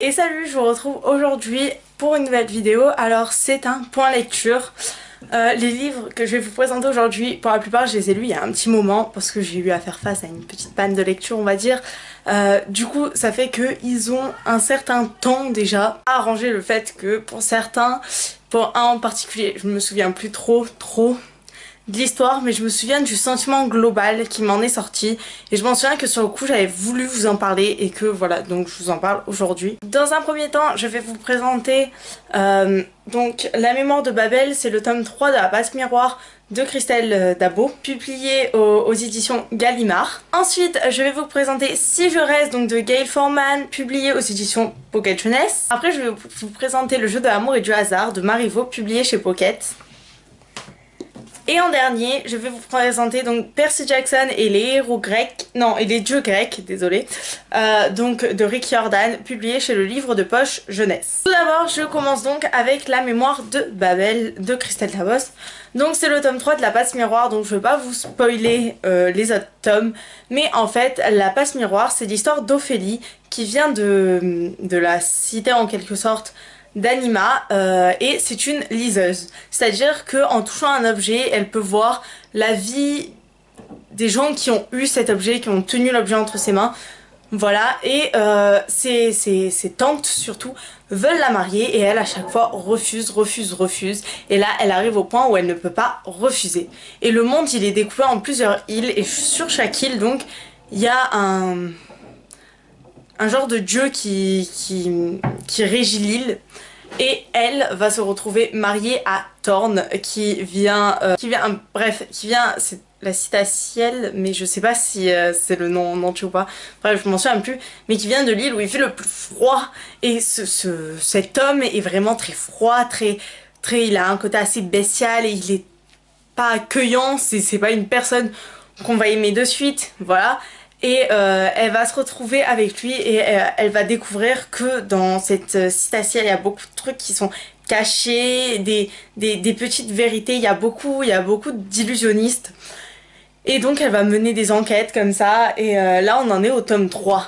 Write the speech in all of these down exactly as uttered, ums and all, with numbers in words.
Et salut, je vous retrouve aujourd'hui pour une nouvelle vidéo. Alors c'est un point lecture. Euh, les livres que je vais vous présenter aujourd'hui, pour la plupart je les ai lus il y a un petit moment parce que j'ai eu à faire face à une petite panne de lecture on va dire. Euh, du coup ça fait qu'ils ont un certain temps déjà à arranger le fait que pour certains, pour un en particulier, je me souviens plus trop trop de l'histoire, mais je me souviens du sentiment global qui m'en est sorti et je m'en souviens que sur le coup j'avais voulu vous en parler et que voilà, donc je vous en parle aujourd'hui. Dans un premier temps je vais vous présenter euh, donc La mémoire de Babel, c'est le tome trois de La Passe Miroir de Christelle Dabo, publié aux, aux éditions Gallimard. Ensuite je vais vous présenter Si je reste, donc de Gail Forman, publié aux éditions Pocket Jeunesse. Après je vais vous présenter Le jeu de l'amour et du hasard de Marivaux, publié chez Pocket. Et en dernier, je vais vous présenter donc Percy Jackson et les héros grecs, non, et les dieux grecs, désolé, euh, donc de Rick Riordan, publié chez le livre de poche jeunesse. Tout d'abord, je commence donc avec La mémoire de Babel de Christelle Dabo. Donc c'est le tome trois de La Passe Miroir, donc je ne vais pas vous spoiler euh, les autres tomes, mais en fait, La Passe Miroir, c'est l'histoire d'Ophélie qui vient de, de la cité en quelque sorte d'Anima, euh, et c'est une liseuse, c'est à dire qu'en touchant un objet elle peut voir la vie des gens qui ont eu cet objet, qui ont tenu l'objet entre ses mains, voilà. Et euh, ses, ses, ses tantes surtout veulent la marier et elle à chaque fois refuse, refuse, refuse, et là elle arrive au point où elle ne peut pas refuser. Et le monde il est découpé en plusieurs îles et sur chaque île donc il y a un un genre de dieu qui, qui, qui régit l'île, et elle va se retrouver mariée à Thorn qui vient, euh, qui vient, bref, qui vient, c'est la Citaciel, mais je sais pas si euh, c'est le nom en entier ou pas, bref je m'en souviens plus, mais qui vient de l'île où il fait le plus froid, et ce, ce, cet homme est vraiment très froid, très, très, il a un côté assez bestial, et il est pas accueillant, c'est pas une personne qu'on va aimer de suite, voilà. Et euh, elle va se retrouver avec lui et euh, elle va découvrir que dans cette euh, citaciel il y a beaucoup de trucs qui sont cachés, des, des, des petites vérités, il y a beaucoup, il y a beaucoup d'illusionnistes. Et donc elle va mener des enquêtes comme ça, et euh, là on en est au tome trois.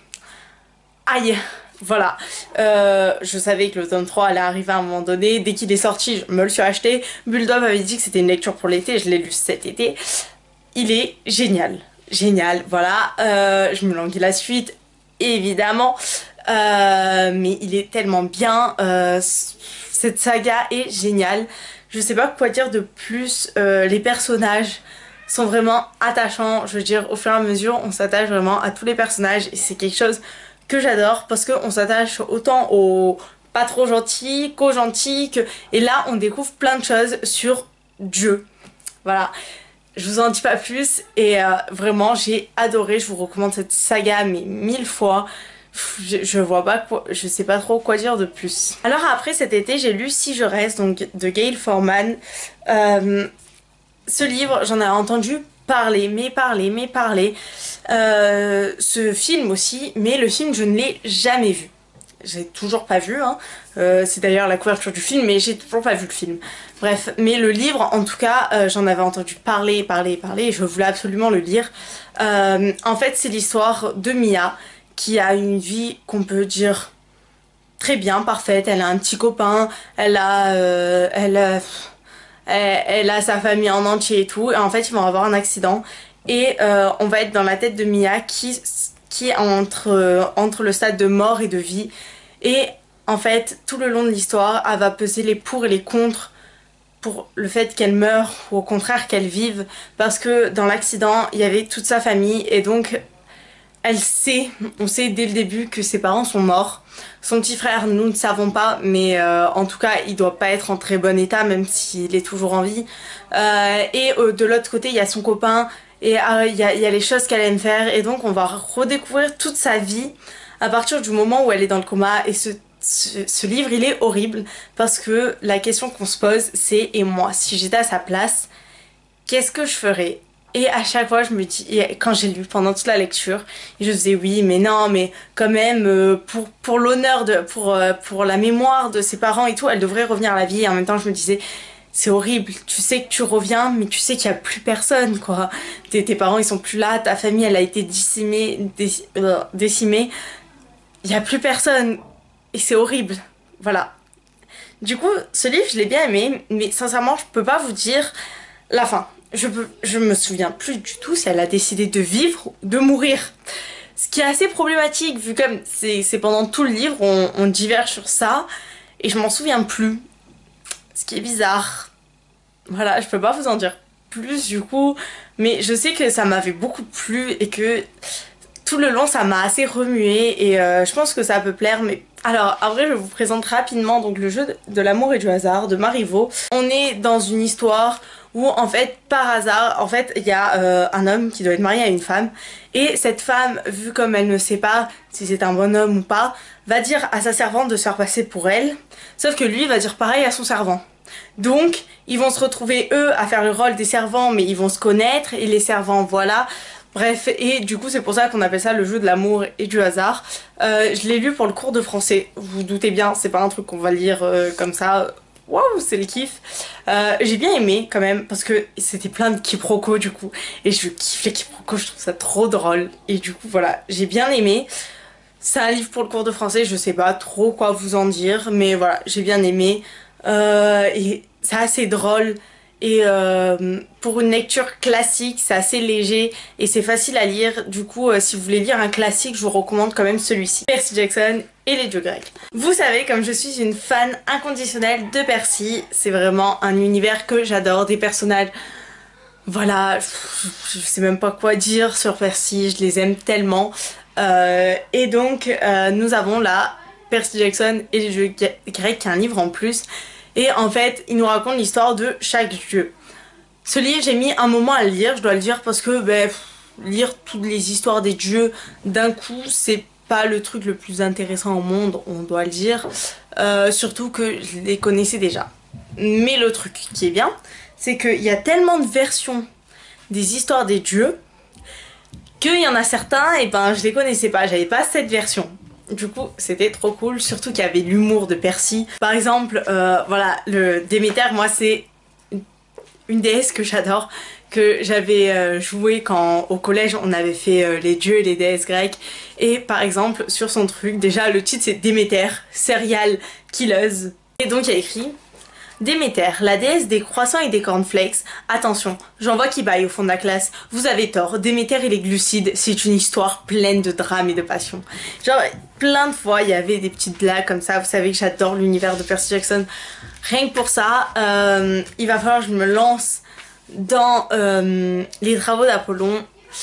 Aïe, voilà. Euh, je savais que le tome trois allait arriver à un moment donné, dès qu'il est sorti je me le suis acheté. Bulldog avait dit que c'était une lecture pour l'été, je l'ai lu cet été. Il est génial. Génial, voilà, euh, je me languis la suite, évidemment, euh, mais il est tellement bien, euh, cette saga est géniale, je sais pas quoi dire de plus, euh, les personnages sont vraiment attachants, je veux dire, au fur et à mesure, on s'attache vraiment à tous les personnages, et c'est quelque chose que j'adore, parce qu'on s'attache autant aux pas trop gentils qu'aux gentils, que... et là on découvre plein de choses sur Dieu, voilà. Je vous en dis pas plus, et euh, vraiment j'ai adoré, je vous recommande cette saga mais mille fois. Je, je vois pas quoi, je sais pas trop quoi dire de plus. Alors après cet été j'ai lu Si je reste, donc de Gail Forman. Euh, ce livre j'en ai entendu parler, mais parler, mais parler. Euh, ce film aussi, mais le film je ne l'ai jamais vu. J'ai toujours pas vu, hein. euh, c'est d'ailleurs la couverture du film, mais j'ai toujours pas vu le film. Bref, mais le livre, en tout cas, euh, j'en avais entendu parler, parler, parler, et je voulais absolument le lire. Euh, en fait, c'est l'histoire de Mia, qui a une vie qu'on peut dire très bien, parfaite. Elle a un petit copain, elle a, euh, elle, a elle, elle a sa famille en entier et tout, et en fait, ils vont avoir un accident, et euh, on va être dans la tête de Mia, qui... qui est entre, euh, entre le stade de mort et de vie, et en fait tout le long de l'histoire elle va peser les pour et les contre pour le fait qu'elle meure ou au contraire qu'elle vive, parce que dans l'accident il y avait toute sa famille, et donc elle sait, on sait dès le début que ses parents sont morts. Son petit frère nous ne savons pas, mais euh, en tout cas il doit pas être en très bon état même s'il est toujours en vie, euh, et euh, de l'autre côté il y a son copain. Et il euh, y, y a les choses qu'elle aime faire, et donc on va redécouvrir toute sa vie à partir du moment où elle est dans le coma. Et ce, ce, ce livre il est horrible parce que la question qu'on se pose c'est: et moi si j'étais à sa place, qu'est-ce que je ferais? Et à chaque fois je me dis, et quand j'ai lu pendant toute la lecture, je faisais oui mais non mais quand même euh, pour, pour l'honneur, de pour, euh, pour la mémoire de ses parents et tout, elle devrait revenir à la vie. Et en même temps je me disais c'est horrible, tu sais que tu reviens mais tu sais qu'il n'y a plus personne quoi. Tes, tes parents ils sont plus là, ta famille elle a été décimée, déc, euh, décimée, il n'y a plus personne. et c'est horrible. Voilà. Du coup, ce livre, je l'ai bien aimé, mais sincèrement, je peux pas vous dire la fin. Je, peux, je me souviens plus du tout si elle a décidé de vivre ou de mourir. Ce qui est assez problématique, vu comme c'est pendant tout le livre, on, on diverge sur ça, et je m'en souviens plus. Ce qui est bizarre. Voilà, je peux pas vous en dire plus du coup, mais je sais que ça m'avait beaucoup plu et que tout le long ça m'a assez remué, et euh, je pense que ça peut plaire. Mais alors après je vous présente rapidement donc le jeu de l'amour et du hasard de Marivaux. On est dans une histoire où en fait par hasard en fait il y a euh, un homme qui doit être marié à une femme, et cette femme, vu comme elle ne sait pas si c'est un bon homme ou pas, va dire à sa servante de se faire passer pour elle, sauf que lui va dire pareil à son servant. Donc ils vont se retrouver eux à faire le rôle des servants, mais ils vont se connaître, et les servants voilà. Bref, et du coup c'est pour ça qu'on appelle ça le jeu de l'amour et du hasard. Euh, je l'ai lu pour le cours de français, vous vous doutez bien, c'est pas un truc qu'on va lire euh, comme ça. Waouh, c'est le kiff. Euh, j'ai bien aimé quand même, parce que c'était plein de quiproquos du coup, et je kiffe les quiproquos, je trouve ça trop drôle, et du coup voilà, j'ai bien aimé. C'est un livre pour le cours de français, je sais pas trop quoi vous en dire, mais voilà, j'ai bien aimé. Euh, et c'est assez drôle, et euh, pour une lecture classique c'est assez léger et c'est facile à lire. Du coup euh, si vous voulez lire un classique, je vous recommande quand même celui-ci, Percy Jackson et les dieux grecs. Vous savez comme je suis une fan inconditionnelle de Percy, c'est vraiment un univers que j'adore, des personnages, voilà, je sais même pas quoi dire sur Percy, je les aime tellement. Euh, et donc euh, nous avons là Percy Jackson et les dieux grecs, qui est un livre en plus. Et en fait, il nous raconte l'histoire de chaque dieu. Ce livre, j'ai mis un moment à le lire, je dois le dire, parce que ben, lire toutes les histoires des dieux d'un coup, c'est pas le truc le plus intéressant au monde, on doit le dire. Euh, surtout que je les connaissais déjà. Mais le truc qui est bien, c'est qu'il y a tellement de versions des histoires des dieux qu'il y en a certains, et ben je les connaissais pas, j'avais pas cette version. Du coup c'était trop cool, surtout qu'il y avait l'humour de Percy. Par exemple, euh, voilà, le Déméter, moi c'est une déesse que j'adore, que j'avais euh, joué quand au collège on avait fait euh, les dieux et les déesses grecques. Et par exemple sur son truc, déjà le titre c'est Déméter, Serial Killeuse. Et donc il y a écrit Déméter, la déesse des croissants et des cornflakes. Attention, j'en vois qui baille au fond de la classe. Vous avez tort, Déméter et les glucides, c'est une histoire pleine de drame et de passion. Genre, plein de fois, il y avait des petites blagues comme ça. Vous savez que j'adore l'univers de Percy Jackson. Rien que pour ça, euh, il va falloir que je me lance dans euh, les travaux d'Apollon.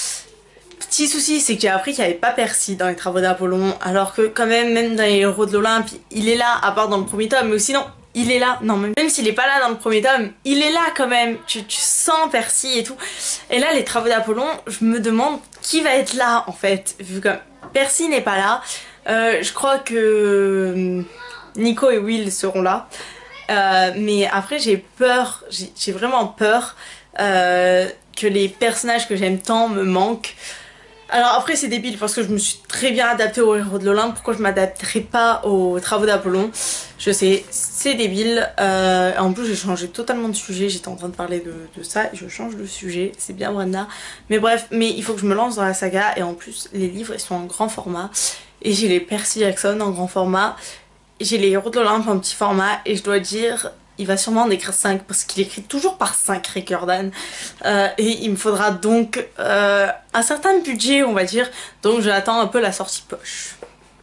Petit souci, c'est que j'ai appris qu'il n'y avait pas Percy dans les travaux d'Apollon, alors que quand même, même dans les héros de l'Olympe, il est là, à part dans le premier tome, mais sinon... il est là, non même, même s'il est pas là dans le premier tome, il est là quand même, tu, tu sens Percy et tout. Et là les travaux d'Apollon, je me demande qui va être là en fait, vu que Percy n'est pas là. Euh, je crois que Nico et Will seront là, euh, mais après j'ai peur, j'ai vraiment peur euh, que les personnages que j'aime tant me manquent. Alors après c'est débile parce que je me suis très bien adaptée aux héros de l'Olympe, pourquoi je m'adapterais pas aux travaux d'Apollon? Je sais, c'est débile. Euh, en plus j'ai changé totalement de sujet, j'étais en train de parler de, de ça et je change de sujet, c'est bien Brenda. Mais bref, mais il faut que je me lance dans la saga, et en plus les livres ils sont en grand format. Et j'ai les Percy Jackson en grand format, j'ai les héros de l'Olympe en petit format, et je dois dire... il va sûrement en écrire cinq parce qu'il écrit toujours par cinq, Riordan. Euh, et il me faudra donc euh, un certain budget, on va dire. Donc j'attends un peu la sortie poche.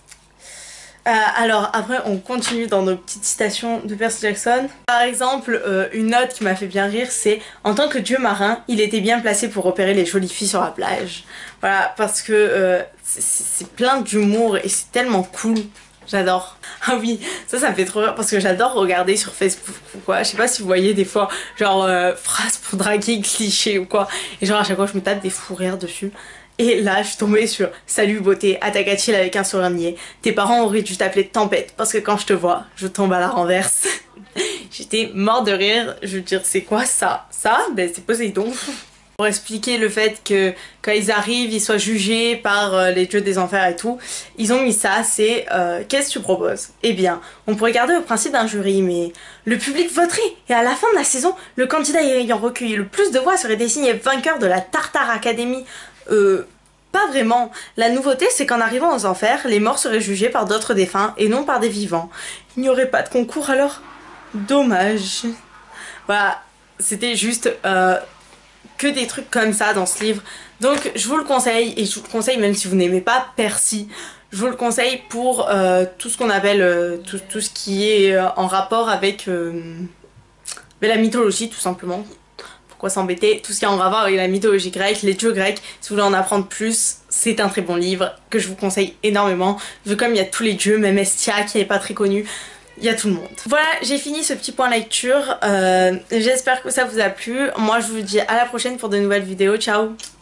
Euh, alors après on continue dans nos petites citations de Percy Jackson. Par exemple, euh, une note qui m'a fait bien rire, c'est « En tant que dieu marin, il était bien placé pour repérer les jolies filles sur la plage. » Voilà, parce que euh, c'est plein d'humour et c'est tellement cool. J'adore. Ah oui, ça, ça me fait trop rire parce que j'adore regarder sur Facebook ou quoi. Je sais pas si vous voyez des fois, genre, euh, phrases pour draguer, clichés ou quoi. Et genre, à chaque fois, je me tape des fous rires dessus. Et là, je suis tombée sur « Salut beauté, attaque-t-il avec un sourire niais. Tes parents auraient dû t'appeler Tempête parce que quand je te vois, je tombe à la renverse. » J'étais morte de rire. Je veux dire, c'est quoi ça? Ça, ben c'est Poséidon. Pour expliquer le fait que quand ils arrivent, ils soient jugés par euh, les dieux des enfers et tout, ils ont mis ça, c'est euh, qu'est-ce que tu proposes? Eh bien, on pourrait garder le principe d'un jury, mais le public voterait, et à la fin de la saison, le candidat ayant recueilli le plus de voix serait désigné vainqueur de la Tartare Academy. Euh... Pas vraiment. La nouveauté, c'est qu'en arrivant aux enfers, les morts seraient jugés par d'autres défunts et non par des vivants. Il n'y aurait pas de concours alors? Dommage. Voilà, c'était juste euh, que des trucs comme ça dans ce livre. Donc je vous le conseille, et je vous le conseille même si vous n'aimez pas Percy. Je vous le conseille pour euh, tout ce qu'on appelle, euh, tout, tout ce qui est euh, en rapport avec euh, la mythologie tout simplement. Pourquoi s'embêter? Tout ce qui est en rapport avec la mythologie grecque, les dieux grecs, si vous voulez en apprendre plus, c'est un très bon livre que je vous conseille énormément. Vu comme il y a tous les dieux, même Estia qui n'est pas très connue, il y a tout le monde. Voilà, j'ai fini ce petit point lecture. Euh, J'espère que ça vous a plu. Moi, je vous dis à la prochaine pour de nouvelles vidéos. Ciao!